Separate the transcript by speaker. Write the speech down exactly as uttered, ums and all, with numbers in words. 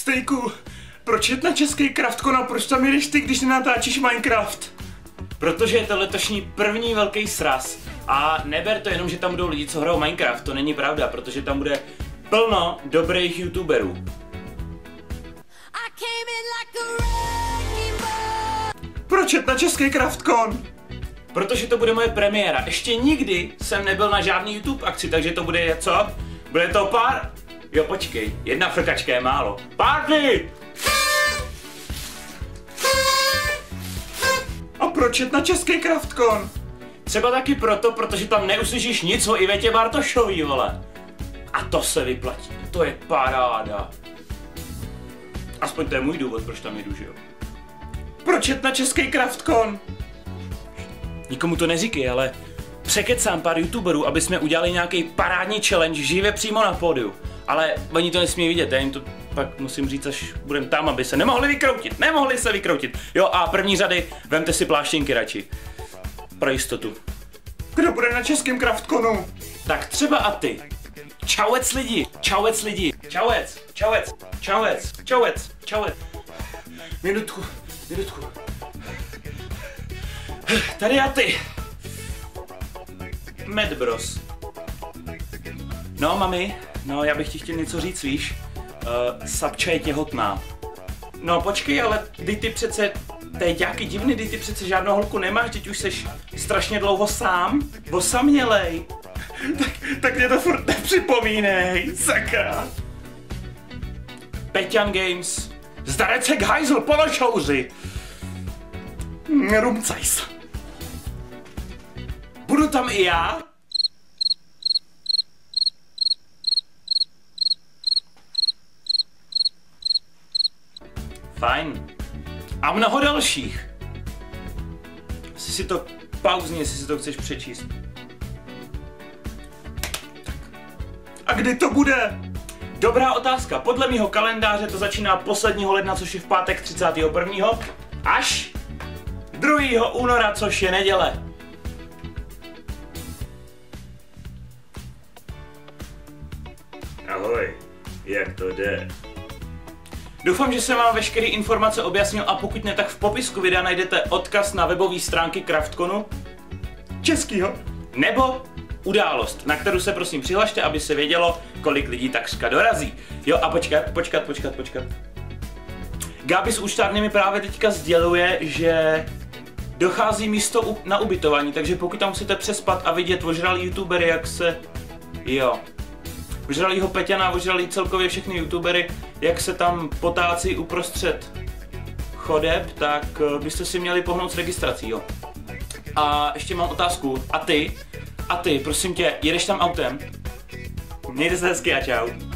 Speaker 1: Stejku, proč jet na český Craftcon a proč tam jedeš ty, když nenatáčíš Minecraft?
Speaker 2: Protože je to letošní první velký sraz. A neber to jenom, že tam budou lidi, co hrajou Minecraft, to není pravda, protože tam bude plno dobrých youtuberů.
Speaker 1: Proč jet na český Craftcon?
Speaker 2: Protože to bude moje premiéra. Ještě nikdy jsem nebyl na žádný YouTube akci, takže to bude co? Bude to pár... Jo, počkej, jedna frkačka je málo. Party!
Speaker 1: A proč jet na český Craftcon?
Speaker 2: Třeba taky proto, protože tam neuslyšíš nic o Ivetě Bartošový, vole. A to se vyplatí, to je paráda. Aspoň to je můj důvod, proč tam jedu, že jo.
Speaker 1: Proč jet na český Craftcon?
Speaker 2: Nikomu to neříkej, ale překecám pár youtuberů, aby jsme udělali nějaký parádní challenge živě přímo na pódiu. Ale oni to nesmí vidět, já jim to pak musím říct, až budem tam, aby se nemohli vykroutit, nemohli se vykroutit. Jo, a první řady, vemte si pláštěnky radši. Pro jistotu.
Speaker 1: Kdo bude na českém Craftconu?
Speaker 2: Tak třeba a ty. Čauec lidi, čauec lidi, čauec, čauec, čauec, čauec, čauec. Minutku, minutku. Tady a ty. Mad Bros. No, mami, no já bych ti chtěl něco říct, víš. Uh, Sabča je těhotná. No počkej, ale ty ty přece, to je nějaký divný, ty ty přece žádnou holku nemáš, teď už seš strašně dlouho sám, osamělej.
Speaker 1: tak, tak mě to furt nepřipomínej, sakra.
Speaker 2: Peťan Games. Zdarecek hajzl, pološouři.
Speaker 1: Rumcajs.
Speaker 2: Budu tam i já? Fajn. A mnoho dalších. Asi si to pauzně, jestli si to chceš přečíst.
Speaker 1: A kdy to bude?
Speaker 2: Dobrá otázka. Podle mýho kalendáře to začíná posledního ledna, což je v pátek třicátého prvního až druhého února, což je neděle.
Speaker 1: Ahoj, jak to jde?
Speaker 2: Doufám, že jsem vám veškeré informace objasnil a pokud ne, tak v popisku videa najdete odkaz na webové stránky Craftconu
Speaker 1: českýho
Speaker 2: nebo událost, na kterou se prosím přihlašte, aby se vědělo, kolik lidí takřka dorazí. Jo a počkat, počkat, počkat, počkat. Gabi z Účtárny mi právě teďka sděluje, že dochází místo na ubytování, takže pokud tam chcete přespat a vidět ožralý youtubery, jak se... Jo. Ožralýho Peťana, ožralý celkově všechny youtubery, jak se tam potácí uprostřed chodeb, tak byste si měli pohnout s registrací, jo. A ještě mám otázku. A ty? A ty, prosím tě, jedeš tam autem? Mějte se hezky a čau.